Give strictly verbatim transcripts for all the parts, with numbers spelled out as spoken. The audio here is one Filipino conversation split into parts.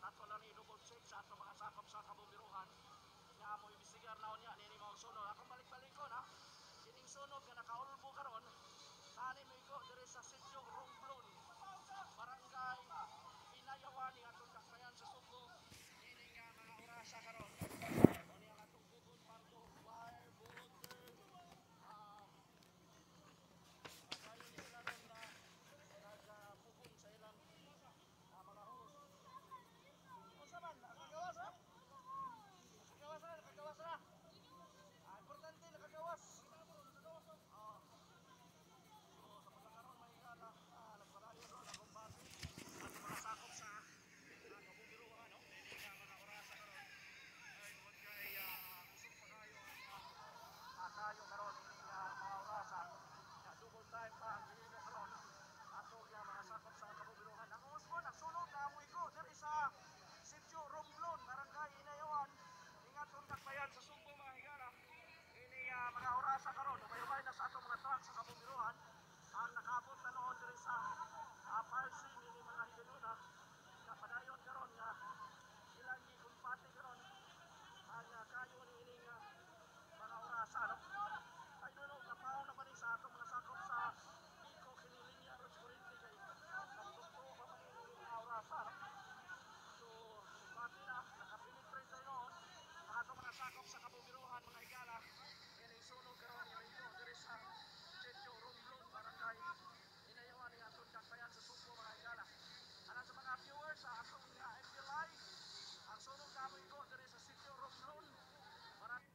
ato lang ni double check sa ato mga sakop sa kabumbiruhan. Nga mo ibisigar na niya nini mao sunog. Akong balik-balik ko na. Kining sunog nga nakaulbo karon. Tani mo iko diri sa sitio Romblon, barangay Pinayawani atong dakbayan sa Subo. Nini nga mga orasa karon. Oni ang atong pugon pardo fire water. Ah, Padayon sila ron na nagpugon sa ilang ah, mga hose. Unsa man nakagawas ha? Nakagawas na, nakagawas na. Ah, importante nakagawas. Ah, so sa pagkakaroon may higala, ah, nagpadayon ron ang kumbate at mga sakop sa ah, kabubiruhan, no? Nini nga mga orasa karon. Ay tungod kay ah, kusog pa kayo ang ah, ah, kayo karon ini nga mga orasa. Ya double time pa ang gihimo karon. Ato nga mga sakop sa kabubiruhan. Ang usbon nagsunog na amoy ko diri sa Sitio Romblon, barangay Inayawan. Ingaton dakbayan sa Subo mga higala. Ini uh, mga orasa karon, umay-umay na sa ato mga truck sa kabubiruhan. Ang nakabot na noon diri sa uh, fire scene ini mga higala. Kapadayon karon nga ilang gikumpati karon ang uh, kayo ni ini nga mga orasa, no? Ay no, no, napaw na pa ni sa ato mga sakop sa Biko Kinilinya Road Corrente kay nagtugto pa man ini mga orasa, no? So, kumpati na, nakapenetrate na noon ang ato mga sakop sa kabubiruhan mga higala. Yan ang sunog karon nga ito diri sa Sitio Romblon, barangay Inayawan nga atong dakbayan sa Subo mga higala. Ana sa mga viewers sa atong uh, F B Live, ang sunog namin ko diri sa Sitio Romblon, barangay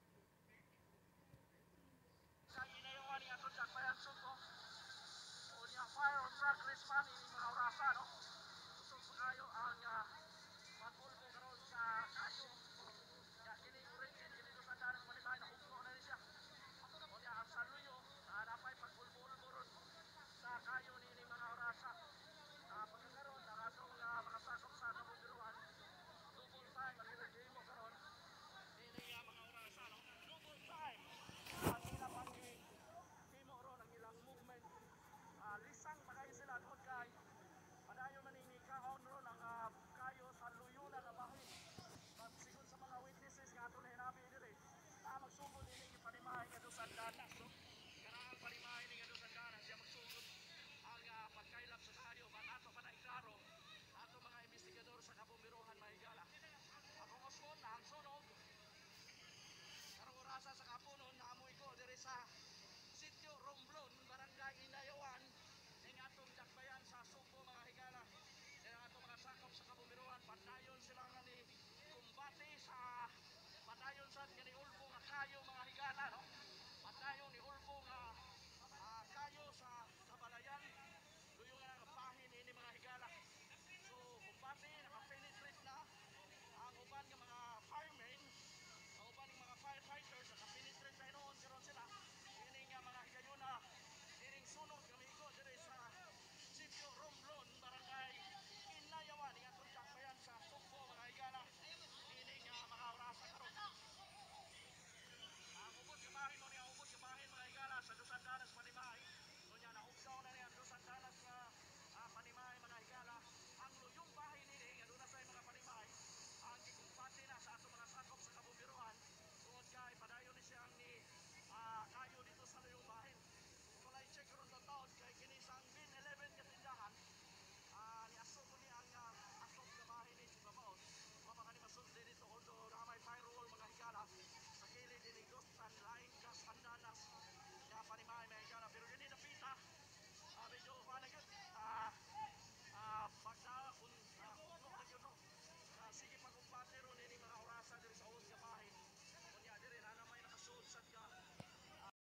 Inayawan nga atong dakbayan sa Subo. O niya fire or truck response ini mga orasa, no? Kusog pa kayo ang uh, pagpulbo karon sa kayo. Ya kini origin kini do sa dalan manibay na ugno na ni siya. O niya ang saluyo na napay pagpulbo-ulbo ron sa kayo ni ini mga orasa. Uh, pagkakaroon ang atong uh, mga sakop sa kabubiruhan. Double time ang ilang game mo karon. Ini nga mga orasa, no? Double time. Ang ilang pang himo ron ang ilang movement. Uh, lisang pa kayo sila tungod kay padayon man ini kaon ron ang uh, kayo sa luyo na nabahin. Pagsigon sa mga witnesses nga ato na hinabi diri, ah, magsugod ini yung panimahay nga doon sa danas, no? Karaang panimahay ni nga doon sa danas, siya magsugod ang uh, pagkailap sa kayo, but ato pa na iklaro, ato mga investigador sa kabumbiruhan mahigala. Akong osmon na ang sunog, karong orasa sa kapunon, naamoy ko diri sa Sitio Romblon, barangay Inayawan, ning atong dakbayan sa Subo mga higala. Kaya atong mga sakop sa kabubiruhan, padayon sila nga ni kumbate sa padayon sa nga ni ulbo nga kayo mga higala, no? Padayon ni ulbo